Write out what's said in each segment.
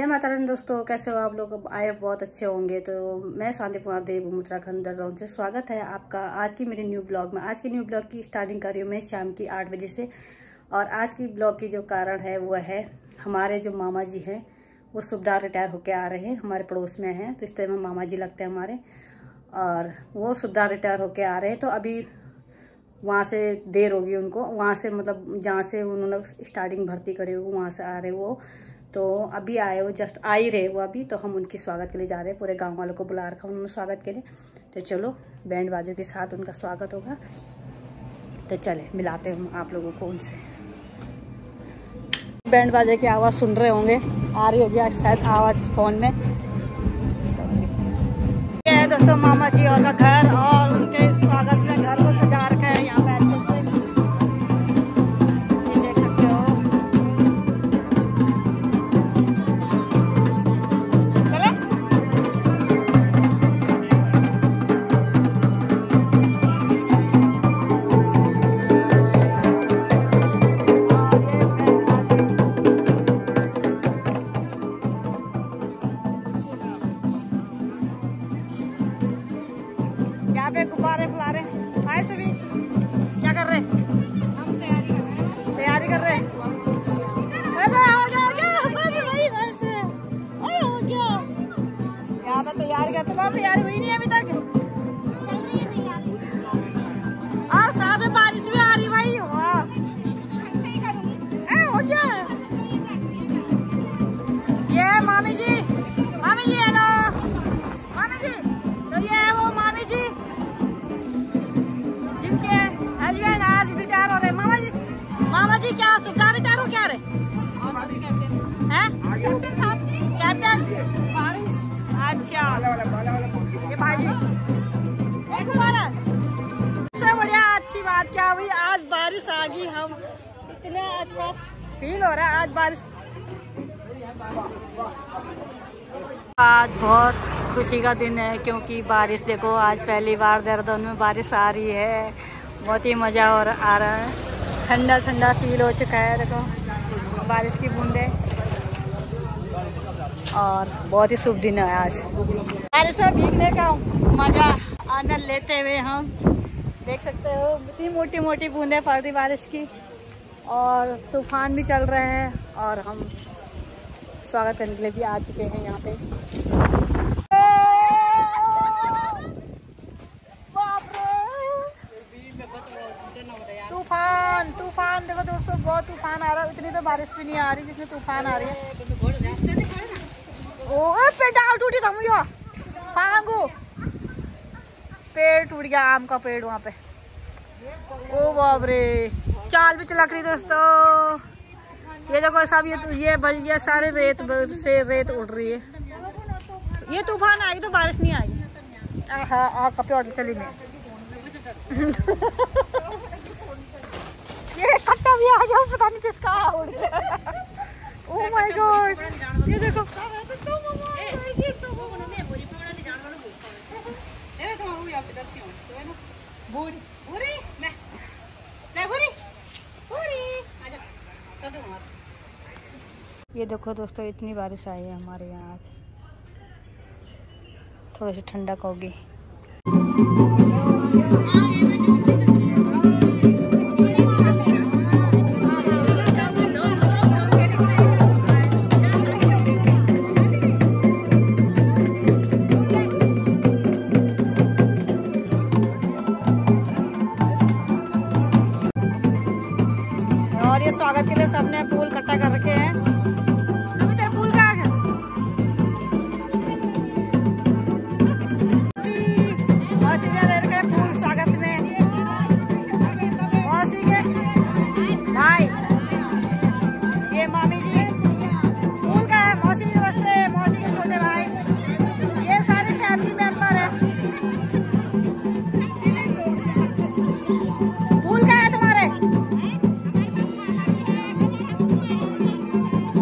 माता रानी दोस्तों, कैसे हो आप लोग? आए बहुत अच्छे होंगे। तो मैं शांति कुमार देव उत्तराखंड दरगाह से स्वागत है आपका आज की मेरे न्यू ब्लॉग में। आज की न्यू ब्लॉग की स्टार्टिंग कर रही हूँ मैं शाम की 8 बजे से। और आज की ब्लॉग की जो कारण है वो है हमारे जो मामा जी हैं वो सुबह रिटायर होके आ रहे हैं। हमारे पड़ोस में हैं, रिश्ते में मामा जी लगते हैं हमारे, और वो सुबह रिटायर होके आ रहे हैं। तो अभी वहाँ से देर होगी उनको, वहाँ से मतलब जहाँ से उन्होंने स्टार्टिंग भर्ती करी हो वहाँ से आ रहे वो। तो अभी आए वो, जस्ट आ ही रहे वो अभी। तो हम उनकी स्वागत के लिए जा रहे हैं, पूरे गांव वालों को बुला रखा उन्होंने स्वागत के लिए। तो चलो बैंड बाजों के साथ उनका स्वागत होगा। तो चले मिलाते हैं हम आप लोगों को उनसे। बैंड बाजे की आवाज़ सुन रहे होंगे, आ रही होगी आज शायद आवाज़ फ़ोन में। ये है दोस्तों मामा जी और का घर, और उनके स्वागत में घर को सजा रखा है यहाँ पे अच्छे से, ये देख सकते हो। चले यहाँ पे गुब्बारे फुला रहे। आए सभी क्या कर रहे? हम तैयारी कर रहे हैं। वैसे हो गया बस भाई, बस हो गया। यहाँ पे तैयारी करते हैं, तैयारी हुई नहीं अभी तक, और साथ में बारिश भी आ रही भाई। वाह हो गया। ये मामी जी हेलो मामी जी। तो ये है वो मामी जी जिनके हस्बैंड आज रिटायर हो रहे। मामा जी क्या सुबह रिटायर हो क्या रहे हैं? कैप्टन बारिश। अच्छा ये भाई जी सबसे बढ़िया अच्छी बात क्या हुई, आज बारिश आ गई। हम इतना अच्छा फील हो रहा है आज बारिश। आज बहुत खुशी का दिन है क्योंकि बारिश देखो, आज पहली बार देहरादून में बारिश आ रही है। बहुत ही मज़ा आ रहा है, ठंडा ठंडा फील हो चुका है। देखो बारिश की बूंदें, और बहुत ही शुभ दिन है आज। बारिश में भीगने का मज़ा आनंद लेते हुए हम देख सकते हो इतनी मोटी मोटी बूंदें पड़ रही बारिश की, और तूफान भी चल रहे हैं। और हम स्वागत करने के लिए भी आ चुके हैं यहाँ पे। तूफान देखो दोस्तों, बहुत तूफान आ रहा है। इतनी तो बारिश भी नहीं आ रही जितनी तूफान आ रही है। ओ पेड़ टूटी था मुझे, पांगू पेड़ टूट गया, आम का पेड़ वहाँ पे। ओ बाप रे, चाल भी चलक रही दोस्तों। ये देखो सब ये सारे रेत से रेत उड़ रही है। ये तूफान आएगी तो बारिश नहीं आएगी। हाँ कपड़े चली मैं ये कट्टा भी आ गया, पता नहीं किसका उड़ गया। ओह माय गॉड, ये देखो ये देखो दोस्तों, इतनी बारिश आई है हमारे यहाँ आज। थोड़ी सी ठंडक होगी। और ये स्वागत के लिए सबने फूल इकट्ठा कर रखे हैं। अभी तक फूल का मौसी ने ले रखे फूल स्वागत में। मौसी के भाई, ये मामी जी फूल का है। मौसी जी नमस्ते, मौसी के छोटे भाई, ये सारे फैमिली मेंबर है। फूल का है तुम्हारे?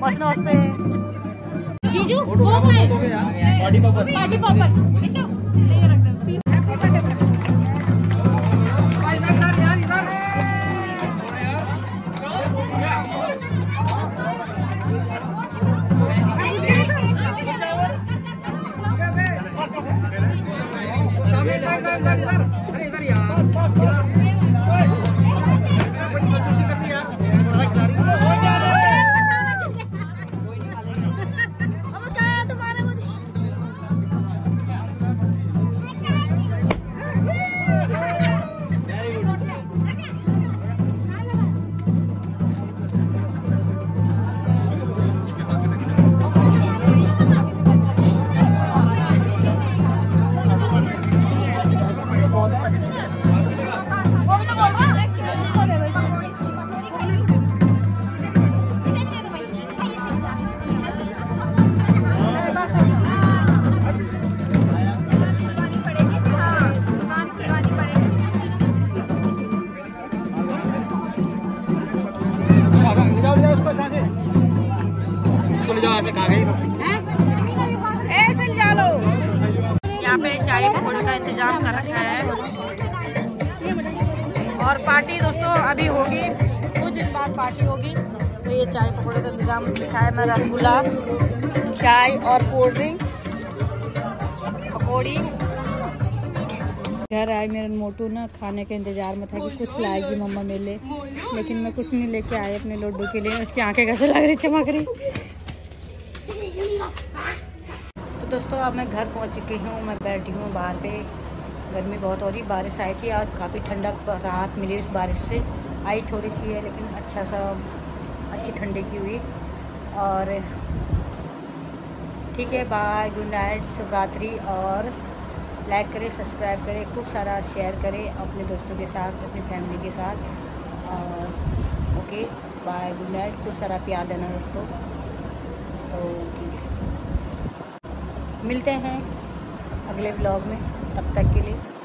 बस नमस्ते जीजू वो पार्टी पापड़ यहाँ पे चाय पकौड़े का इंतजाम कर रखा है और पार्टी दोस्तों अभी होगी, कुछ दिन बाद पार्टी होगी। तो ये चाय पकौड़े का इंतजाम लिखा है। मैं रसगुल्ला, चाय और कोल्ड ड्रिंक, पकौड़ी। घर आए मेरा मोटू ना खाने के इंतजार में था कि कुछ लाएगी मम्मा मेरे लिए, लेकिन मैं कुछ नहीं लेके आई अपने लड्डू के लिए। उसकी आंखें कैसे लग रही, चमक रही। तो दोस्तों अब मैं घर पहुंच चुकी हूँ। मैं बैठी हूँ बाहर पे, गर्मी बहुत हो रही। बारिश आई थी आज, काफ़ी ठंडक राहत मिली उस बारिश से। आई थोड़ी सी है लेकिन अच्छा सा अच्छी ठंडी की हुई। और ठीक है, बाय, गुड नाइट, शुभ रात्रि। और लाइक करें, सब्सक्राइब करें, खूब सारा शेयर करें अपने दोस्तों के साथ, अपनी फैमिली के साथ। और ओके, बाय, गुड नाइट, खूब सारा प्यार देना दोस्तों। तो ठीक है, मिलते हैं अगले व्लॉग में, तब तक के लिए